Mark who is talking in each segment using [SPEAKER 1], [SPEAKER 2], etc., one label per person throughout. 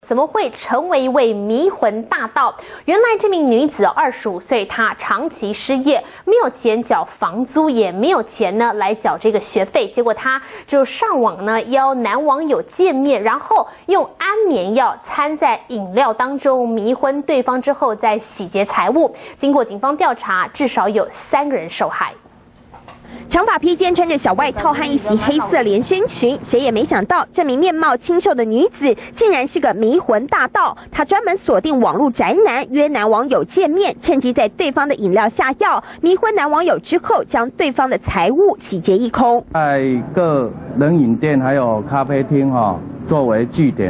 [SPEAKER 1] 怎么会成为一位迷魂大盗？原来这名女子25岁，她长期失业，没有钱缴房租，也没有钱呢来缴这个学费。结果她就上网呢邀男网友见面，然后用安眠药掺在饮料当中迷昏对方之后再洗劫财物。经过警方调查，至少有3个人受害。
[SPEAKER 2] 长发披肩，穿着小外套和一袭黑色连身裙，谁也没想到，这名面貌清秀的女子竟然是个迷魂大盗。她专门锁定网络宅男，约男网友见面，趁机在对方的饮料下药，迷昏男网友之后，将对方的财物洗劫一空。
[SPEAKER 3] 在各冷饮店还有咖啡厅作为据点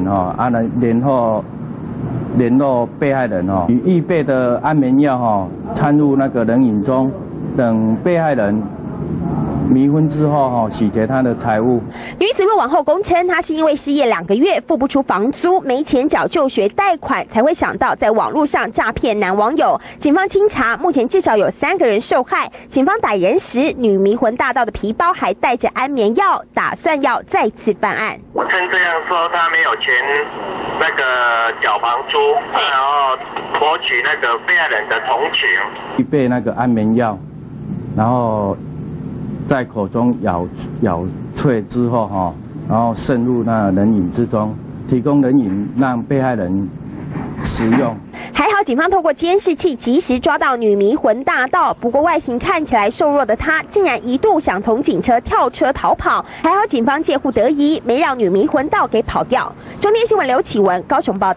[SPEAKER 3] 联络被害人与预备的安眠药掺入那个冷饮中，等被害人 迷昏之后洗劫他的财物。
[SPEAKER 2] 女子落网后供称，她是因为失业2个月，付不出房租，没钱缴就学贷款，才会想到在网络上诈骗男网友。警方清查，目前至少有3个人受害。警方逮人时，女迷魂大盗的皮包还带着安眠药，打算要再次犯案。
[SPEAKER 4] 趁这样说他没有钱那个缴房租，然后博取那个被害人的同情，
[SPEAKER 3] 预备那个安眠药，然后 在口中咬碎之后然后渗入那冷饮之中，提供冷饮让被害人食用。
[SPEAKER 2] 还好警方透过监视器及时抓到女迷魂大盗，不过外形看起来瘦弱的她，竟然一度想从警车跳车逃跑，还好警方借护得宜，没让女迷魂盗给跑掉。中天新闻刘启文高雄报道。